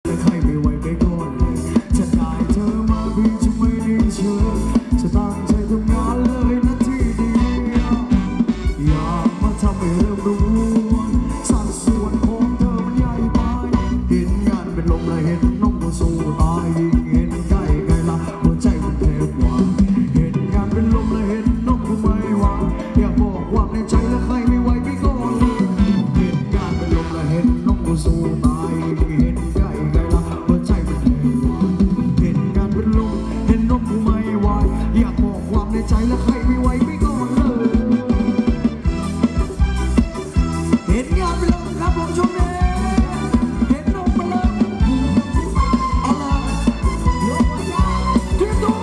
ใครไม่ไหวไปก่อนเลยจะได้เธอมาพี่จะไม่ได้เชื่อจะตั้งใจทำงานเลยนะที่เดียวอย่ามาทำให้เริ่มรู้สัดส่วนของเธอมันใหญ่ไปเห็นงานเป็นลมและเห็นน้องก็สู้ตายเห็นใกล้ไกลละหัวใจมันเทกว่าเห็นงานเป็นลมและเห็นน้องก็ไม่ไหวอยากบอกว่าในใจและใครไม่ไหวไปก่อนเลยเห็นงานเป็นลมและเห็นน้องก็สู้ตายเห็นใกล้ไกลละหัวใจมันเทกว่าเห็นงานเป็นลมเห็นน้องก็ไม่ไหวอยากบอกความในใจและใครไม่ไหวไปก่อนเลยเห็นงานเป็นลมครับผมชมเลยเห็นน้องมาเลยเอาละยกหัวใจเตรียมตัว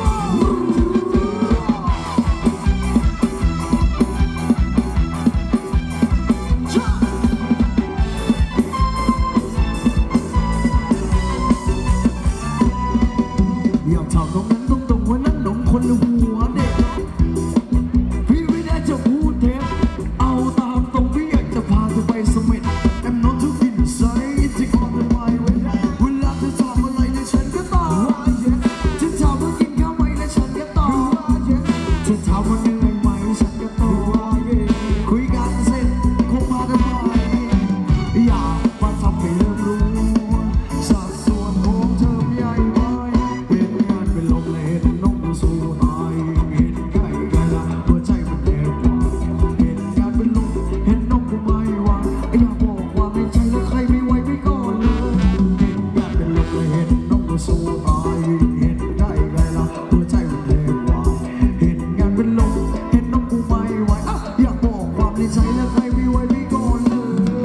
อยากถามน้องนั้นตรงๆว่านั่นน้องคนหัวเด็กพี่ไม่ได้จะพูดเท็จเอาตามตรงพี่อยากจะพาเธอไปเสม็ด I'm not too inside ที่ก่อนจะไปเวลาเธอถามอะไรเนี่ยฉันก็ตอบเธอถามว่ากินข้าวไหมเนี่ยฉันก็ตอบเธอถามว่าเหนื่อยไหมฉันก็ตอบคุยกันเสร็จคงพาเธอไปอยากมาทำให้เริ่มรู้สัดส่วนของเธอใหญ่ไปเห็นงานเป็นลมและเห็นน้องสู้ตายเห็นใกล้ไกลละหัวใจมันเทกว่าเห็นงานเป็นลมเห็นน้องก็ไม่ไหวอยากบอกความในใจและใครไม่ไหวไปก่อนเลยเห็นงานเป็นลมและเห็นน้องก็สู้ตายเห็นใกล้ไกลละหัวใจมันเทกว่าเห็นงานเป็นลมเห็นน้องก็ไม่ไหวอยากบอกความในใจและใครไม่ไหวไปก่อนเลย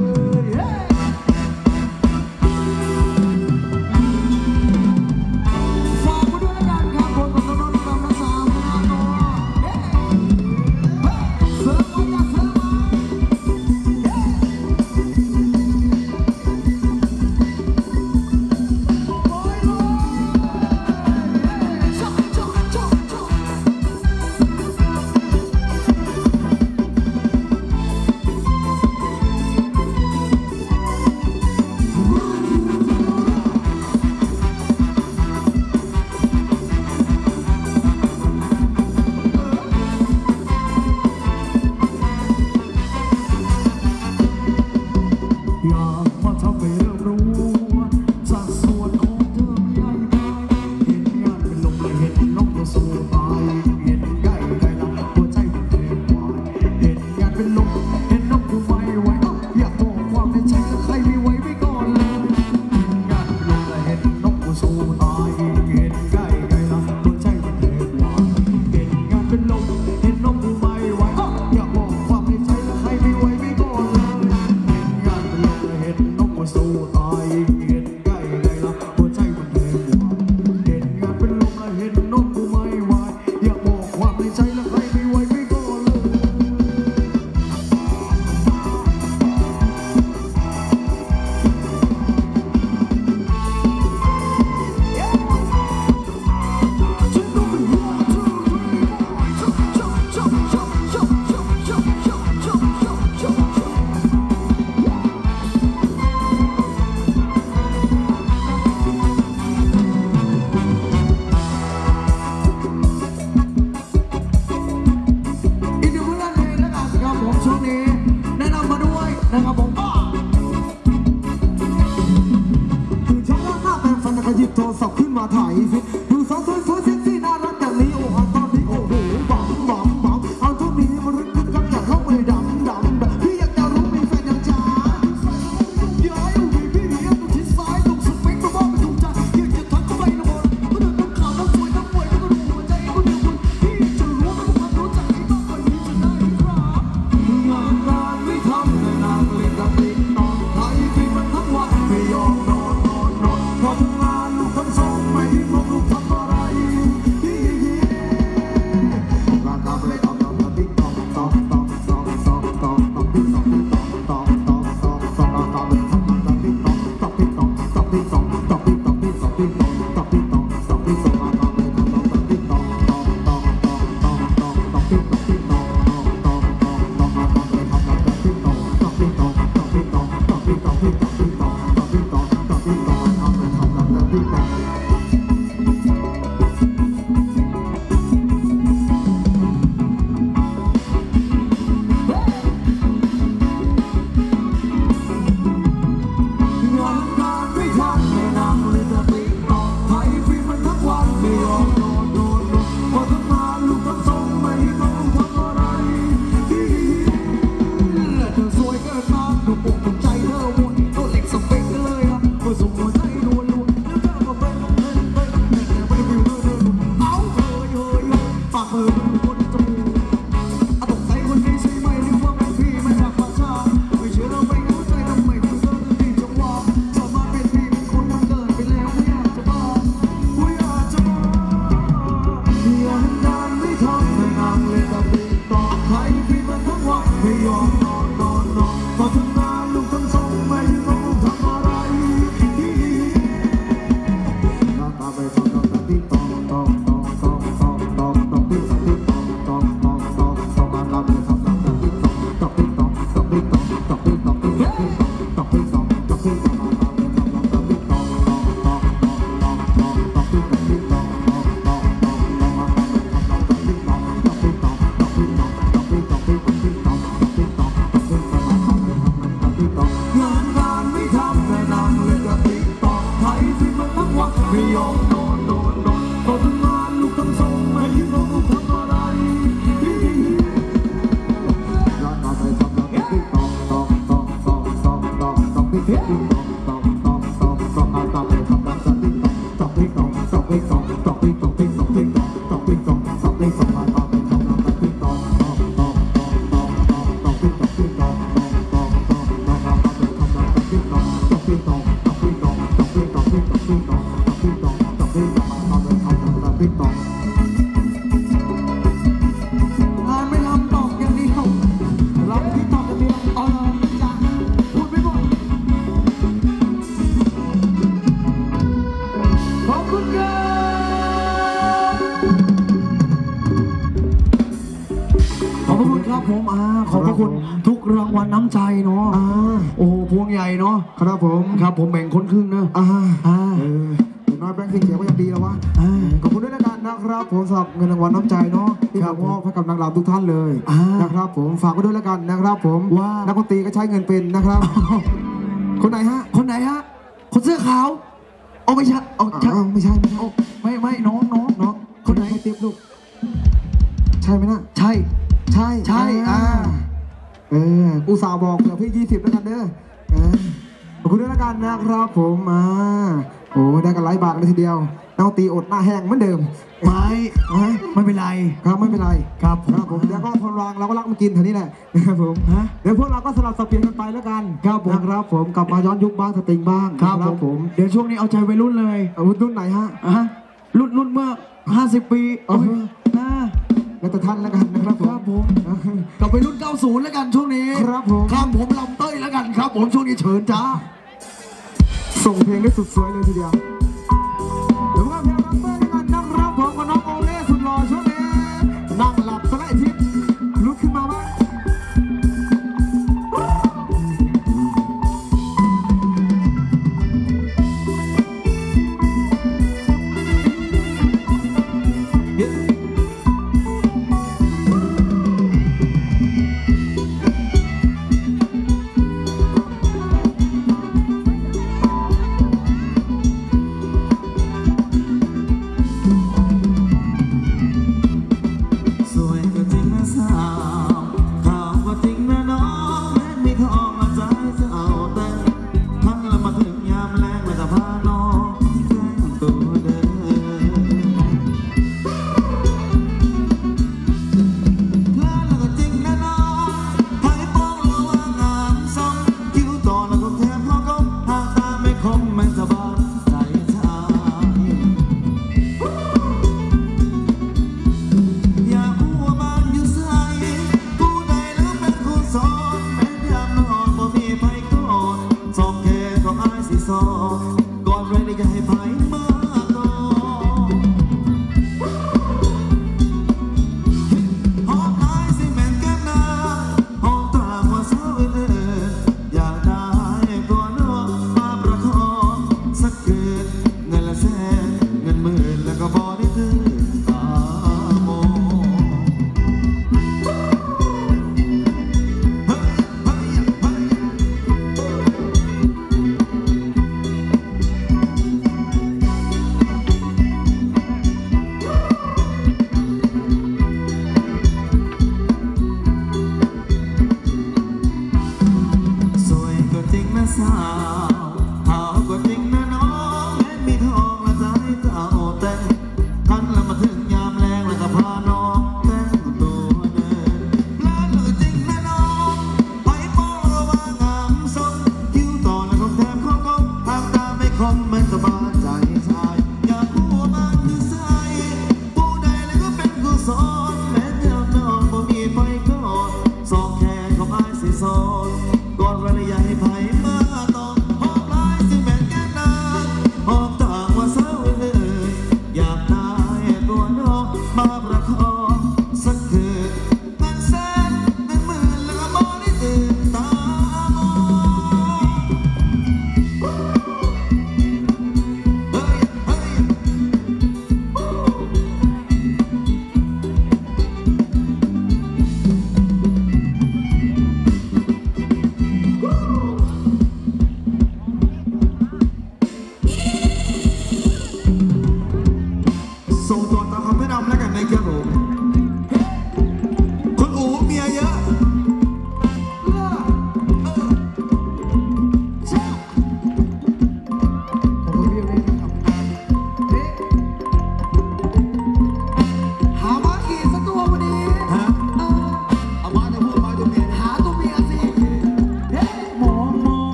ฝากมาด้วยละกันครับผมกับน้องๆทั้งสามคณะเนาะเสิร์ฟมาอย่าเสิร์ฟมาโอ้ยโอ้ยจ๊อกจ๊อกจ๊อกจ๊อกอยากมาทำให้เริ่มรู้สัดส่วนของเธอใหญ่ไปเห็นงานเป็นลมและเห็นน้องก็สู้ตายเห็นใกล้ไกลละหัวใจมันเทกว่าเห็นงานเป็นลมเห็นน้องก็ไม่ไหวอยากบอกความในใจและใครไม่ไหวไปก่อนเลยเห็นงานเป็นลมและเห็นน้องก็สู้ตายเห็นใกล้ไกลละหัวใจมันเทกว่าเห็นงานเป็นลมเห็นน้องก็ไม่ไหวอยากบอกความในใจและใครไม่ไหวไปก่อนเลยเห็นงานเป็นลมและเห็นน้องก็สู้ตายเห็นใกล้ไกลละหัวใจมันเทกว่าเห็นงานเป็นลมและเห็นน้องก็ไม่ไหวอยากบอกความในใจและใครไม่ไหวไปก่อนเลยอีกหนึ่งผลงานเพลงแล้วกันครับผมช่วงนี้แนะนำมาด้วยนะครับผมคือช่องว่างหน้าแปลงฟันก็หยิบโทรศัพท์ขึ้นมาถ่ายฟิตดูสาวสวยๆเซ็กซี่น่ารักอย่างนี้โอ้โหตอนนี้โอ้โหบังบังบังเอาเท่านี้มันรึกคึกคักอยากเข้าไปดำดำแบบพี่อยากจะรู้มีแฟนยังจ้าย้อยอุ้ยพี่เลี้ยงตรงชิดซ้ายตรงสเปคมาว่าไม่ถูกใจอยากจะทักเข้าไปนะบอลก็เดินต้องขาวต้องสวยต้องมวยแล้วก็ดูหัวใจก็เดียวคุณพี่จะรู้ว่าความรู้จักนี้ต้องคนนี้จะได้ครับงานไม่ทำแต่นางเล่นกับติ๊กนอนไทยฟิล์มมันทั้งวันไม่ยอมนอนทำงานลูกทั้งสองไม่มองลูกทำอะไรราคาไปตอกติ๊กตอกตอกตอกตอกตอกตอกตอกติ๊กตอกตอกตอกตอกตอกราคาไปทำงานติ๊กตอกตอกติ๊กตอกตอกติ๊กตอกตอกติ๊กตอกติ๊กตอกติ๊กตอกตอกติ๊กตอกตอกติ๊กตอกราคาไปทำงานติ๊กตอกตอกตอกตอกตอกตอกตอกติ๊กตอกติ๊กตอกตอกตอกตอกราคาไปทำงานติ๊กตอกตอกติ๊กตอกตอกติ๊กตอกตอกติ๊กตอกติ๊กตอกติ๊กตอกตอกติ๊กตอกตอกติ๊กตอกราคาไปทำงานไม่ยอมนอนนอนนอนพอทำงานลูกทำส่งไม่รู้ลูกทำอะไรร้านมาไปทำมาติ๊กตอกตอกตอกตอกตอกตอกตอกติ๊กติ๊กตอกตอกตอกตอกตอกมาตอกไปทำมาติ๊กตอกติ๊กตอกตอกติ๊กตอกตอกติ๊กตอกติ๊กตอกติ๊กตอกตอกติ๊กตอกตอกติ๊กตอกมาตอกไปทำมาติ๊กตอกตอกตอกตอกตอกตอกติ๊กตอกติ๊กตอกตอกตอกตอกมาตอกไปทำมาติ๊กตอกตอกติ๊กตอกตอกติ๊กตอกตอกติ๊กตอกติ๊กตอกติ๊กตอกติ๊กตอกตอกติ๊กตอกมาตอกไปทำมาติ๊กตอกงานไม่ทำตอกอย่างเดียวเราที่ตอกอย่างเดียวเอาเลยจ้ะพูดไม่หมดขอบคุณครับขอบคุณครับผมขอบคุณทุกรางวัลน้ำใจเนาะโอ้พวงใหญ่เนาะครับผมครับผมแบ่งคนครึ่งนะอย่างน้อยแบงค์สีเขียวก็ยังดีแล้ววะขอบคุณด้วยกันนะครับผมสำหรับเงินรางวัลน้ำใจเนาะที่มอบให้กับนางรำทุกท่านเลยนะครับผมฝากไว้ด้วยแล้วกันนะครับผมว่านักดนตรีก็ใช้เงินเป็นนะครับคนไหนฮะคนเสื้อขาวไม่ใช่ไม่ใช่ไม่น้องคนไหนให้ติ๊บลูกใช่ไหมนะใช่อุตส่าห์บอกเผื่อพี่20แล้วกันเด้อขอบคุณด้วยแล้วกันนะครับผมโอ้ได้กันหลายบาทเลยทีเดียวนักดนตรีอดหน้าแห้งเหมือนเดิมไม่เป็นไรครับไม่เป็นไรครับผมเดี๋ยวก็ทนรองเราก็รักมากินเท่านี้แหละนะครับผมเดี๋ยวพวกเราก็สลับสับเปลี่ยนกันไปแล้วกันครับผมนะครับผมกลับมาย้อนยุคบ้างสติงบ้างครับผมเดี๋ยวช่วงนี้เอาใจวัยรุ่นเลยรุ่นไหนฮะรุ่นเมื่อ50 ปีแล้วแต่ท่านแล้วกันนะครับผมกลับไปรุ่น90แล้วกันช่วงนี้ครับผมข้ามผมลำเต้ยแล้วกันครับผมช่วงนี้เชิญจ้าส่งเพลงได้สุดสวยเลยทีเดียวเดี๋ยวก็เพลงลำเต้ยกันนะครับผมกับน้องโอเล่สุดหล่อช่วงนี้นั่งหลับสลายทิศลุกขึ้นมาบ้าง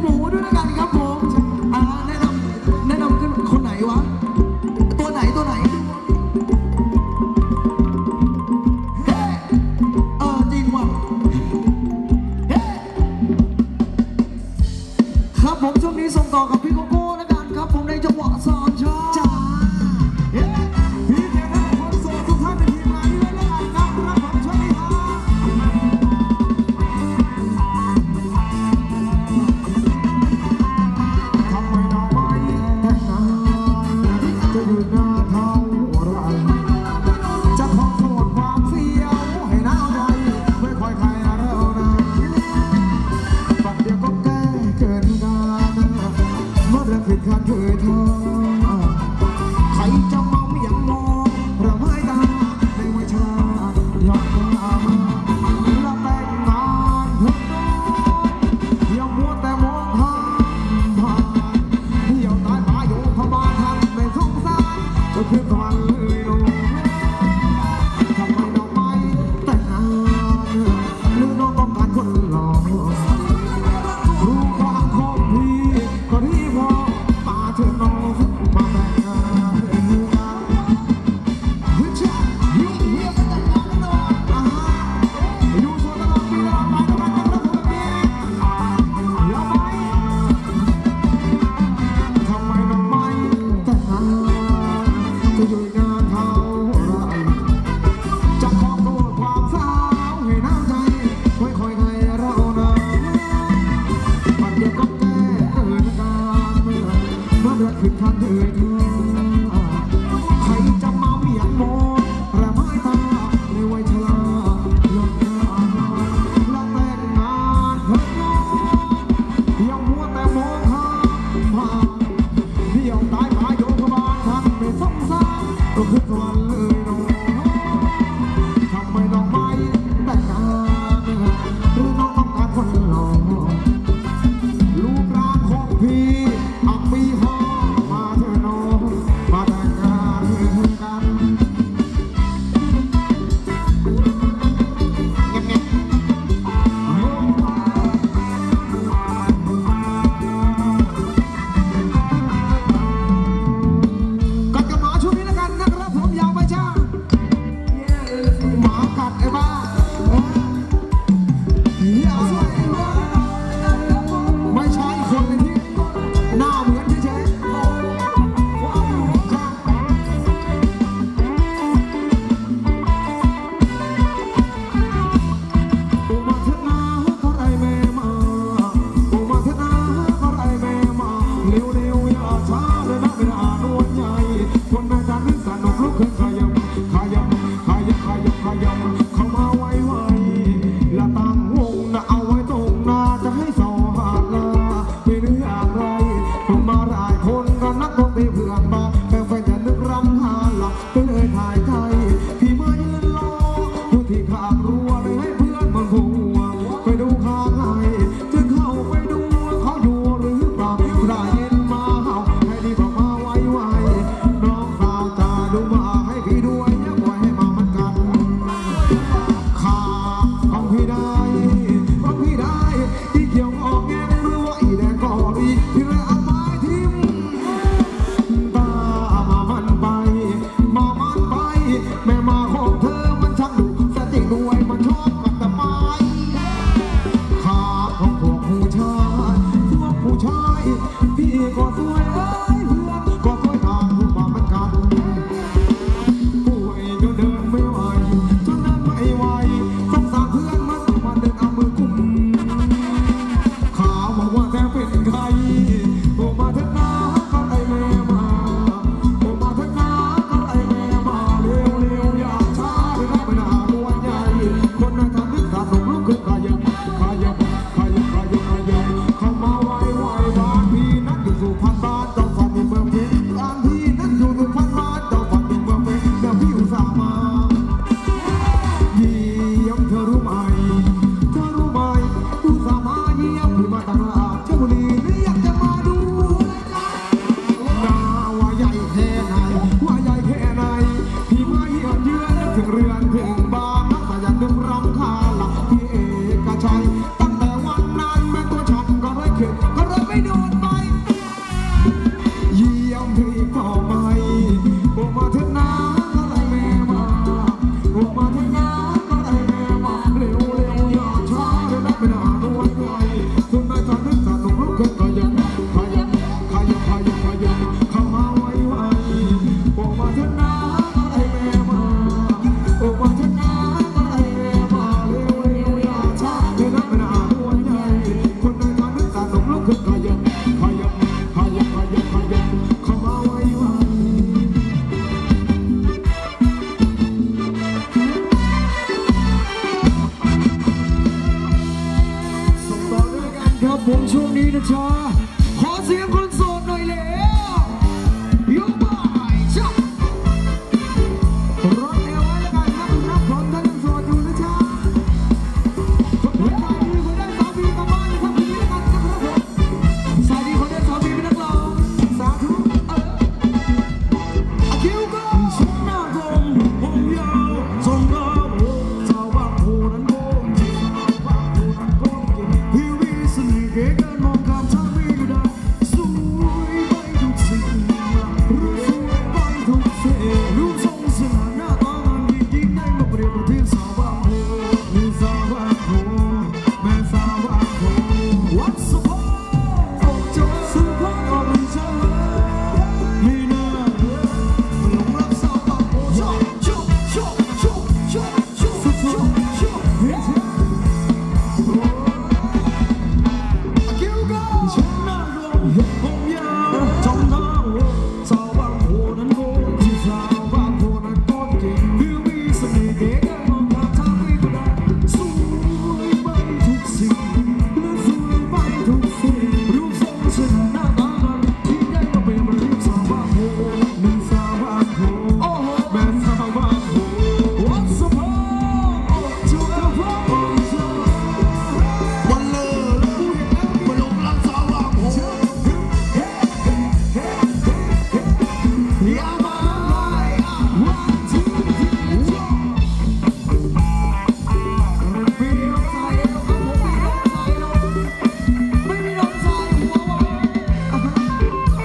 หมูด้วยนะกันครับผมแนะนำขึ้นคนไหนวะตัวไหนเฮ้จริงว่ะเฮ้ครับผมช่วงนี้ส่งต่อกับพี่โกโก้นะกันครับผมในจังหวะสามชาจ้าพี่แขกรับคนโสดทุกท่านในทีมงานด้วยนะกันครับผมช่วยดีครับทำไมน้องไม่แต่งงานจะอยู่หน้าเท่าไรจะขอโทษความเสียวให้หนาวใจไม่ค่อยใครเรานะบัดเดียวก็แก้เกินการเมื่อเรื่องผิดขาดเคยทอใครจะเมาอย่างมองเราไม่ตาในวัยชราหยอดมาและแต่งงานเพื่อนน้องอย่ามัวแต่มองผ่านเที่ยวตายมาอยู่พม่าทันไม่สงสารจะขึ้นสวรรค์เลยน้องทำไมน้องไม่แต่งงานหรือน้องต้องการคนหล่อรู้ความของพี่ก็ที่พอมาเถอะน้องมาแต่งงานเองกันเฮ้ยจ้ายุ่งเรื่องแต่งงานแน่นอนอยู่โซนตลอดปีตลอดไปตลอดกันแล้วผมแบบนี้อย่าไปทำไมน้องไม่แต่งงานจะอยู่งานเท่าไรจะขอโทษความสาวให้น้ำใจไม่ค่อยให้เรานะบัดเดียวก็แก้เกินการเมื่อเดือดขึ้นทันเลยเธอใครจะมาเมียงมองระไม้ตาในวัยชราหยดน้ำและแต่งงานเธอน้องยังมัวแต่มองข้ามผ่านเที่ยวตายมาโยกบาลทันไม่สงสารก็ขึ้นสวรรค์เลยน้องทำไมน้องไม่แต่งงานหรือน้องต้องการคนหล่อรูปร่างของพี่อับปีหอมาเถอะน้องมาแต่งงานกันกัดกับหมาช่วงนี้แล้วกันนะครับผมยาวไปจ้าหมากัดไอ้บ้าอย่าสวยไม่ใช่คนในที่หน้าเหมือนเฉยๆโอ้มาเถอะนะขอไรแม่มาโอ้มาเถอะนะขอไรแม่มาเร็วๆอย่าช้าเลยนะเป็นอาโนนใหญ่คนแม่จันทร์สนุกลุกขึ้นขยับเข้ามาไวและตั้งวงนะเอาไว้ตรงหน้าจะให้สองหาดลาไม่รู้อย่างไรผมมาหลายคนก็นักดนตรีเพื่อนมาแต่แฟนจะนึกรำหาหลักไปเลยถ่ายใจพี่มายืนรออยู่ที่ข้างรั้วเลยให้เพื่อนมันหัวไปดูข้างในจึงเข้าไปดูเขาอยู่หรือเปล่าได้ยินมาเห่าให้ดีบอกมาไวน้องสาวจะดูมาให้พี่ด้วยอย่าปล่อยให้มามันกันขาของพี่ได้ที่เกี่ยวออกแงหรือว่าอีแดงก็ดีที่เลยเอาไม้ทิ้มตามามันไปแม่มาของเธอมันช่างดุซะจริงด้วยมันชอบกัดแต่ไม้ขาของพวกผู้ชายพี่ก็สวยเพื่อนก็สวยทางทุกความมันกันป่วยจนเดินไม่ไหวสงสารเพื่อนมันต้องมาเดินเอามือกุมข่าวบอกว่าแกเป็นใครโอ้มาเถอะนะก็ไอแม่มาโอ้มาเถอะนะก็ไอแม่มาเร็วอย่าช้าเลยนะไม่น่าหัวใหญ่คนนั้นทำนึกสะสมลุกขึ้นขยับเข้ามาไวบ้านพี่นั้นอยู่สุพรรณบ้านเจ้าฝันอยู่เมืองเพชรบ้านพี่นั้นอยู่สุพรรณบ้านเจ้าฝันอยู่เมืองเพชรแต่พี่อุตส่าห์มาเยี่ยมเธอรู้ไหมอุตส่าห์มาเยี่ยมพี่มาตั้งหลาดเจ้าบุรีช่วงนี้นะจ๊ะขอเสียงคนโสดหน่อยแล้วยกบ่ายจ้ะรถเอวไว้แล้วกันครับนับคนท่านยังโสดอยู่นะจ๊ะคนไทยดีคนได้สามีกลับบ้านครับทีนี้แล้วกันนะครับผมสายดีคนได้สามีเป็นนักร้องสาธุอาคิวก็ช่วงหน้าคมผมยาวทรงดาวสาวบางโพนั้นโกงที่สาวบางโพนั้นโกงพี่วิสนิเกกันมองข้ามทางไม่ได้สวยไปทุกสิ่งรู้สวยไปทุกสิ่งรูปทรงสง่าหน้าตางานดียิ่งได้มาเปรียบเทียบสาวบางโพมีสาวบางโพแม่สาวบางโพวัดสะพานอกจากสะพานออกเป็นเจ้าไม่น่ามันหลงรักสาวบางโพชอบชอบชอบชอบชอบชอบชอบชอบเฮ้ยคิวก็ฉันน่ารักผมยาวจงดาวสาวบางโพนั้นโกงที่สาวบางโพนั้นโกงเก่งพี่วิสนิเกกันมองข้ามทางไม่ได้สวยไปทุกสิ่งและสวยไปทุกสิ่งรูปทรงสง่าหน้าตางานที่ได้มาเป็นเรียบสาวบางโพมีสาวบางโพแม่สาวบางโพวัดสะพานจุดกระเพาะวันเลิศมาลงรักสาวบางโพอย่ามาวันที่พี่น้องชายเราครับผมพี่น้องชายเราไม่มีน้องชายหัววะ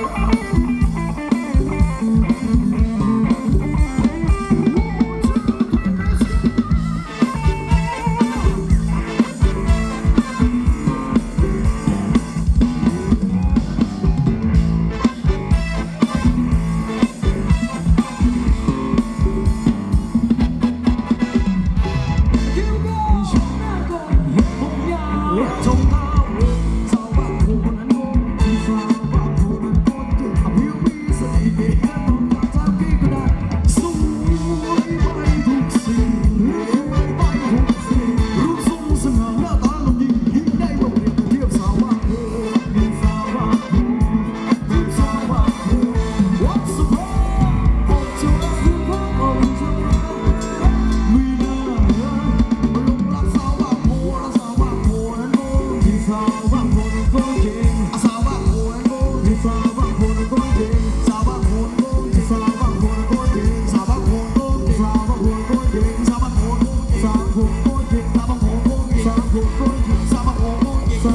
คิวก็ช่วงหน้าก่อนผมยาวจงดาวสาวบางโพนั้นโกงที่สาวบางโพนั้นโกงเก่งพี่วิสนิเกกันมองข้ามทางพี่ก็ได้สวยไปทุกสิ่งสวยไปทุกสิ่งรูปทรงสง่าหน้าตางานยิ่งได้มาเปรียบเทียบสาวบางโพมีสาวบางโพมีสาวบางโพวัดสะพานออกจากสะพานออกจากไม่น่ามาลงรักสาวบางโพและสาวบางโพนั้นโกงที่สาวบางโพนั้นโกงเก่งสาวบางโพนั้นโกงที่สาวบางโพนั้นโกงเก่งสาวบางโพนั้นโกงที่สาวบางโพนั้นโกงเก่งสาวบางโพนั้นโกงที่สาวบางโพนั้นโกงเก่งสาวบางโพนั้นโกงสาวบางโพนั้นโกงเก่งสาวบางโพนั้นโกงสาวบางโพนั้นโกงสาวบางโพนั้นโกงสาวบางโพนั้นโกงสาวบางโพนั้นโกงสาวบางโพนั้นโกง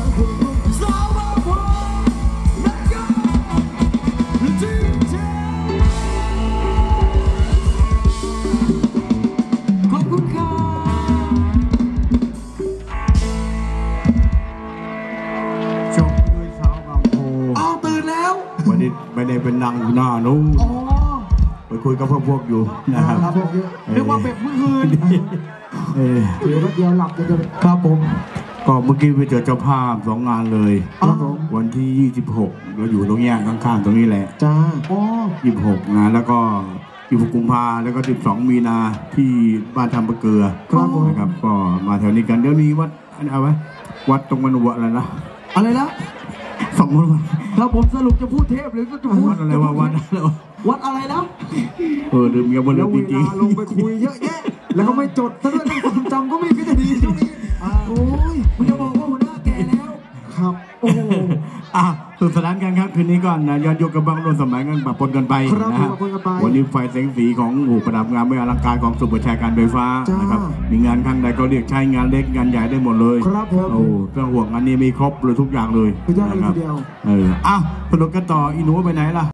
let's goขอบคุณค่ะจบด้วยสาวบางโพอ้าวตื่นแล้ววันนี้ไม่ได้เป็นนางอยู่หน้านู้นอ๋อไปคุยกับพวกอยู่นะครับครับผมเรียกว่าเบ็ดเมื่อคืนเออถือรถเดียวหลับจะครับผมก็เมื่อกี้ไปเจอเจ้าภาพสองงานเลยครับผมวันที่ 26เราอยู่ตรงแยกข้างๆตรงนี้แหละจ้าอ๋อ 26งานแล้วก็26กุมภาแล้วก็12มีนาที่บ้านทำปะเกลือครับผมนะครับก็มาแถวนี้กันเดี๋ยวนี้วัดเอาไว้วัดตรงมันวัดอะไรนะอะไรนะฝั่งนู้นวัดครับผมสรุปจะพูดเทพหรือจะพูดวัดอะไรวะวัดอะไรวะวัดอะไรนะลืมกันหมดเลแล้ยวเวจริงลาลงไปคุยเยอะแยะแล้วก็ไม่จดซะด้วยนะความจำก็ไม่ค่อยจะดีช่วงนี้โอ้ยมันจะบอกว่าหัวหน้าแก่แล้วครับโอ้โหสนุกสนานกันครับคืนนี้ก่อนนะย้อนยุคกับบางรุ่นสมัยกันปะปนกันไปครับนะฮะปะปนกันไปวันนี้ไฟแสงสีของประดับงานเมื่ออลังการของสุประชัยการไฟฟ้าจ้านนะครับมีงานข้างใดก็เรียกใช้งานเล็กงานใหญ่ได้หมดเลยครับผมโอ้เครื่องห่วงอันนี้มีครบเลยทุกอย่างเลยสุดยอดเลยนะครัทีเดียวสนุกกันต่ออีหนูไปไหนล่ะ